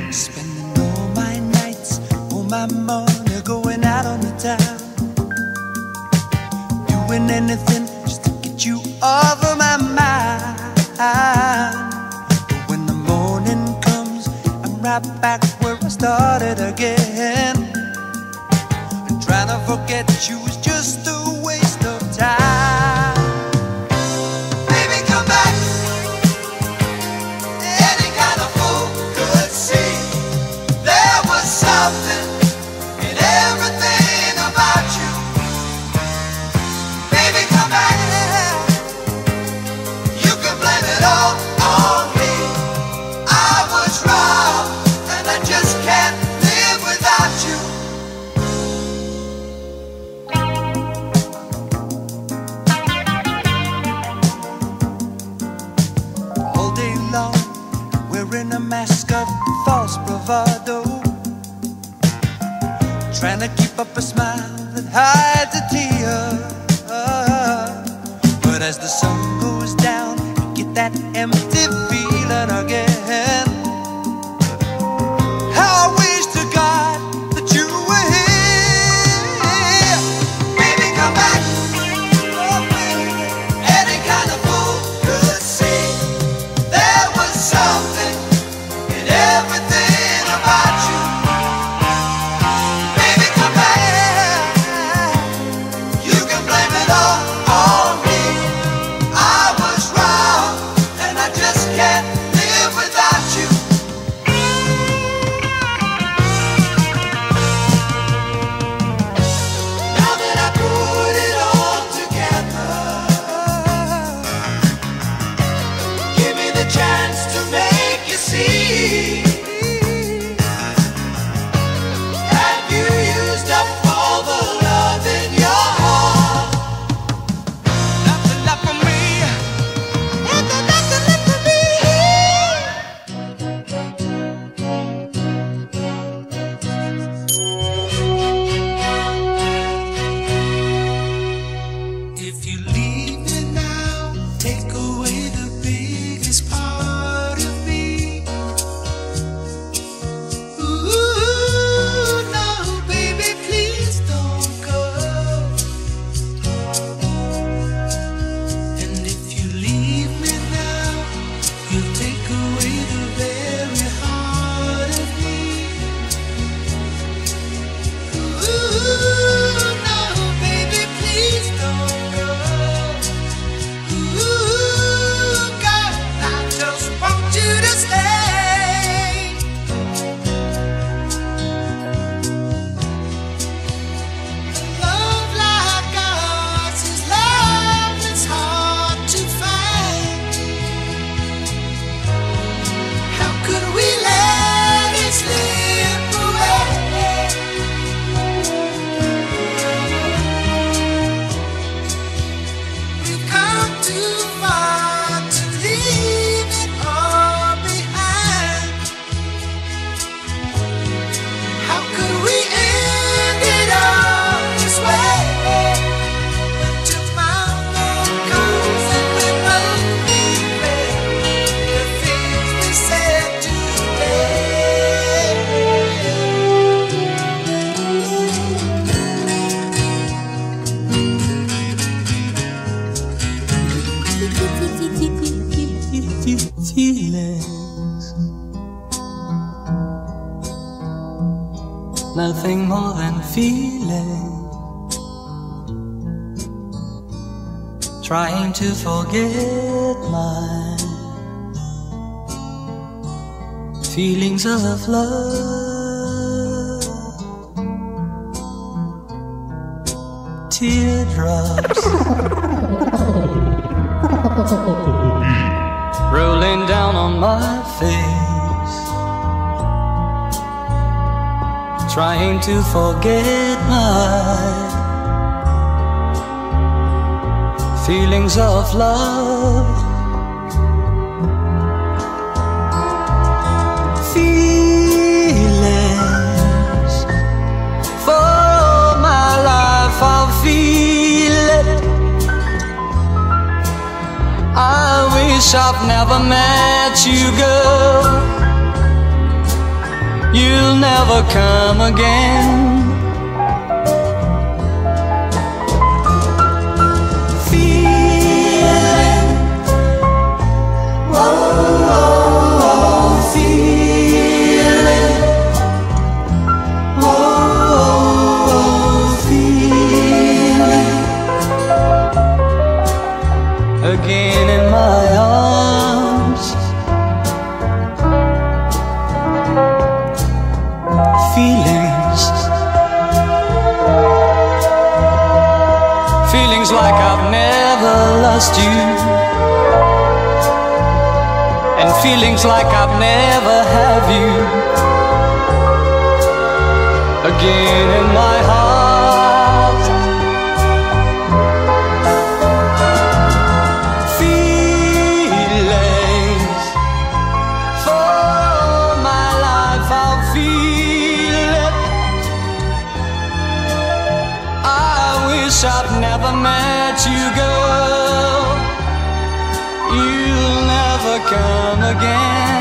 Spending all my nights, all my money going out on the town, doing anything just to get you off of my mind. But when the morning comes, I'm right back where I started again. And trying to forget you is just a waste of time. Baby, come back. Any kind of fool could see there was something in everything about you. Baby, come back. You can blame it all on me. I was wrong, and I just can't live without you. All day long, wearing a mask of false bravado, trying to keep up a smile that hides a tear. But as the sun goes down, you get that empty feeling again. How I wish to God that you were here. Baby, come back. Oh, baby. Any kind of fool could see there was something in everything about you. Baby, come back. You can blame it all on me. I was wrong, and I just can't live without you. Now that I put it all together, give me the chance to make you see. Have you used up all the love in your heart? Nothing left for me. Nothing left for me. If you leave me now, take away the biggest part of me. Ooh, no, baby, please don't go. And if you leave me now, you'll take away the very heart of me. Ooh, no, baby, please don't go. Ooh, girl, I just want you to stay. Love like ours is love that's hard to find. How could we let it slip away? We've come too far to leave it all behind. How could we end it all this way? When tomorrow comes and we both regret the things we said Feelings, nothing more than feeling. Trying to forget my feelings of love. Teardrops rolling down on my face, trying to forget my feelings of love. Feelings, for my life I'll feel it. I wish I've never met you, girl. you'll never come again. Feeling, oh, feeling, oh, feeling. Again in my arms, feelings, feelings like I've never lost you, and feelings like I've never have you. Again in my heart, feelings, for my life I'll feel it. I wish I'd never met you, girl. You'll never come again.